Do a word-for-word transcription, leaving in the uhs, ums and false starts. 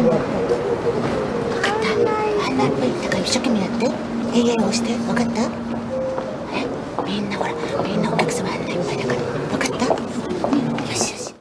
花っぽい。だから一生懸命やって。えいえい押して。分かった？え、みんなほら、みんな